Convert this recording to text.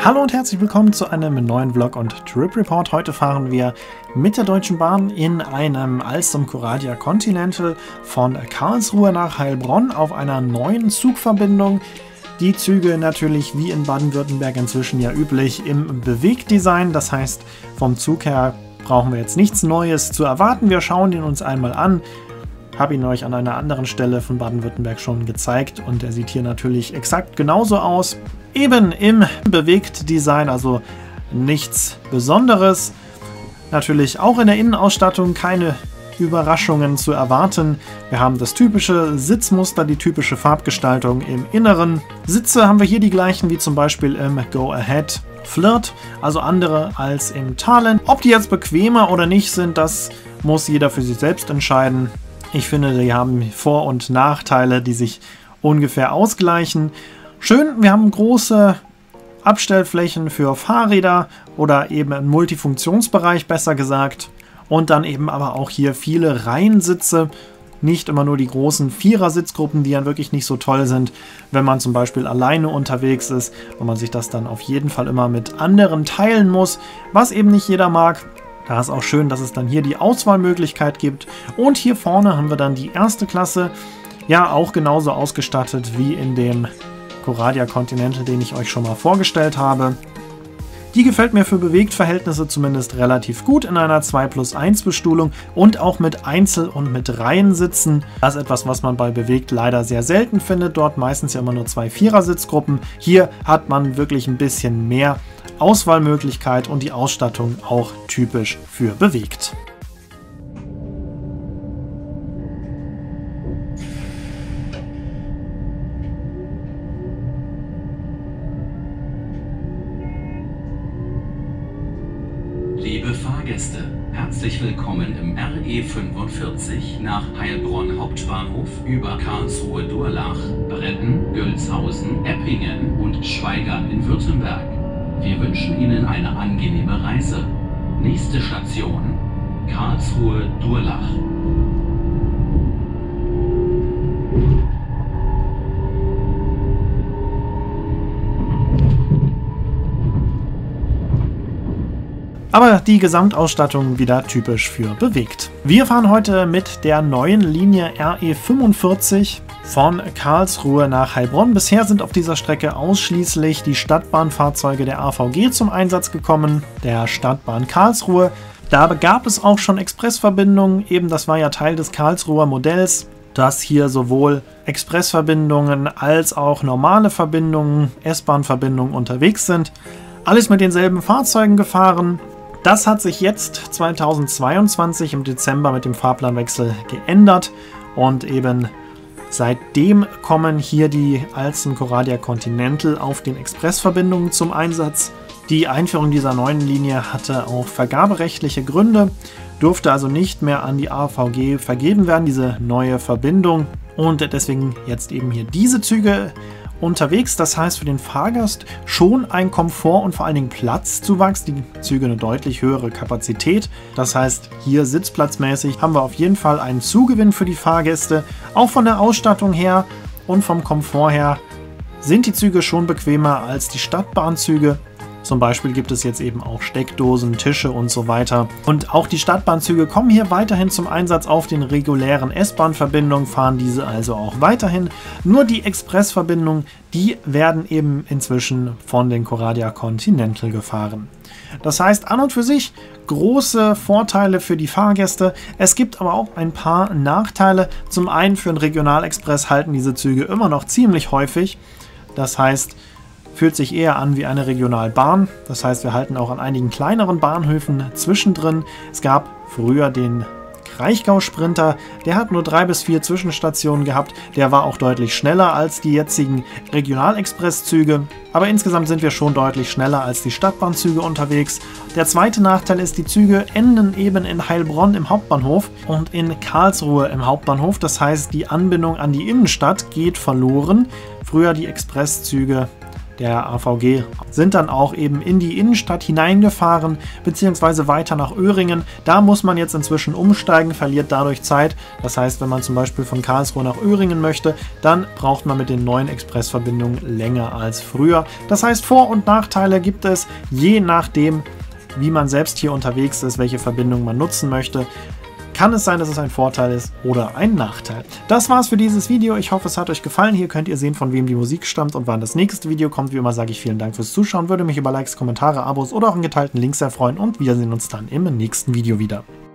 Hallo und herzlich willkommen zu einem neuen Vlog und Trip Report. Heute fahren wir mit der Deutschen Bahn in einem Alstom Coradia Continental von Karlsruhe nach Heilbronn auf einer neuen Zugverbindung. Die Züge natürlich wie in Baden-Württemberg inzwischen ja üblich im Bewegtdesign. Das heißt, vom Zug her brauchen wir jetzt nichts Neues zu erwarten. Wir schauen ihn uns einmal an. Habe ihn euch an einer anderen Stelle von Baden-Württemberg schon gezeigt und er sieht hier natürlich exakt genauso aus. Eben im Bewegtdesign, also nichts Besonderes. Natürlich auch in der Innenausstattung keine Überraschungen zu erwarten. Wir haben das typische Sitzmuster, die typische Farbgestaltung im Inneren. Sitze haben wir hier die gleichen wie zum Beispiel im Go-Ahead Flirt, also andere als im Talent. Ob die jetzt bequemer oder nicht sind, das muss jeder für sich selbst entscheiden. Ich finde, die haben Vor- und Nachteile, die sich ungefähr ausgleichen. Schön, wir haben große Abstellflächen für Fahrräder oder eben einen Multifunktionsbereich, besser gesagt. Und dann eben aber auch hier viele Reihensitze. Nicht immer nur die großen Vierer-Sitzgruppen, die ja wirklich nicht so toll sind, wenn man zum Beispiel alleine unterwegs ist und man sich das dann auf jeden Fall immer mit anderen teilen muss, was eben nicht jeder mag. Da ist auch schön, dass es dann hier die Auswahlmöglichkeit gibt. Und hier vorne haben wir dann die erste Klasse, ja auch genauso ausgestattet wie in dem Coradia Continental, den ich euch schon mal vorgestellt habe. Die gefällt mir für Bewegtverhältnisse zumindest relativ gut in einer 2+1 Bestuhlung und auch mit Einzel- und mit Reihensitzen. Das ist etwas, was man bei Bewegt leider sehr selten findet. Dort meistens ja immer nur 2 Vierer-Sitzgruppen. Hier hat man wirklich ein bisschen mehr Auswahlmöglichkeit und die Ausstattung auch typisch für Bewegt. Liebe Fahrgäste, herzlich willkommen im RE 45 nach Heilbronn Hauptbahnhof über Karlsruhe, Durlach, Bretten, Gölzhausen, Eppingen und Schweigern in Württemberg. Wir wünschen Ihnen eine angenehme Reise. Nächste Station: Karlsruhe, Durlach. Aber die Gesamtausstattung wieder typisch für Bewegt. Wir fahren heute mit der neuen Linie RE 45 von Karlsruhe nach Heilbronn. Bisher sind auf dieser Strecke ausschließlich die Stadtbahnfahrzeuge der AVG zum Einsatz gekommen, der Stadtbahn Karlsruhe. Da gab es auch schon Expressverbindungen, eben das war ja Teil des Karlsruher Modells, dass hier sowohl Expressverbindungen als auch normale Verbindungen, S-Bahn-Verbindungen unterwegs sind. Alles mit denselben Fahrzeugen gefahren. Das hat sich jetzt 2022 im Dezember mit dem Fahrplanwechsel geändert und eben seitdem kommen hier die Alstom Coradia Continental auf den Expressverbindungen zum Einsatz. Die Einführung dieser neuen Linie hatte auch vergaberechtliche Gründe, durfte also nicht mehr an die AVG vergeben werden, diese neue Verbindung. Und deswegen jetzt eben hier diese Züge unterwegs. Das heißt für den Fahrgast schon ein Komfort und vor allen Dingen Platzzuwachs. Die Züge eine deutlich höhere Kapazität. Das heißt hier sitzplatzmäßig haben wir auf jeden Fall einen Zugewinn für die Fahrgäste. Auch von der Ausstattung her und vom Komfort her sind die Züge schon bequemer als die Stadtbahnzüge. Zum Beispiel gibt es jetzt eben auch Steckdosen, Tische und so weiter. Und auch die Stadtbahnzüge kommen hier weiterhin zum Einsatz. Auf den regulären S-Bahn-Verbindungen fahren diese also auch weiterhin. Nur die Expressverbindungen, die werden eben inzwischen von den Coradia Continental gefahren. Das heißt an und für sich große Vorteile für die Fahrgäste. Es gibt aber auch ein paar Nachteile. Zum einen für den Regionalexpress halten diese Züge immer noch ziemlich häufig. Das heißt, fühlt sich eher an wie eine Regionalbahn. Das heißt, wir halten auch an einigen kleineren Bahnhöfen zwischendrin. Es gab früher den Kraichgau-Sprinter, der hat nur 3 bis 4 Zwischenstationen gehabt. Der war auch deutlich schneller als die jetzigen Regionalexpresszüge. Aber insgesamt sind wir schon deutlich schneller als die Stadtbahnzüge unterwegs. Der zweite Nachteil ist, die Züge enden eben in Heilbronn im Hauptbahnhof und in Karlsruhe im Hauptbahnhof. Das heißt, die Anbindung an die Innenstadt geht verloren. Früher die Expresszüge der AVG sind dann auch eben in die Innenstadt hineingefahren, beziehungsweise weiter nach Öhringen. Da muss man jetzt inzwischen umsteigen, verliert dadurch Zeit. Das heißt, wenn man zum Beispiel von Karlsruhe nach Öhringen möchte, dann braucht man mit den neuen Expressverbindungen länger als früher. Das heißt, Vor- und Nachteile gibt es, je nachdem, wie man selbst hier unterwegs ist, welche Verbindung man nutzen möchte. Kann es sein, dass es ein Vorteil ist oder ein Nachteil. Das war's für dieses Video. Ich hoffe, es hat euch gefallen. Hier könnt ihr sehen, von wem die Musik stammt und wann das nächste Video kommt. Wie immer sage ich vielen Dank fürs Zuschauen. Würde mich über Likes, Kommentare, Abos oder auch einen geteilten Link sehr freuen und wir sehen uns dann im nächsten Video wieder.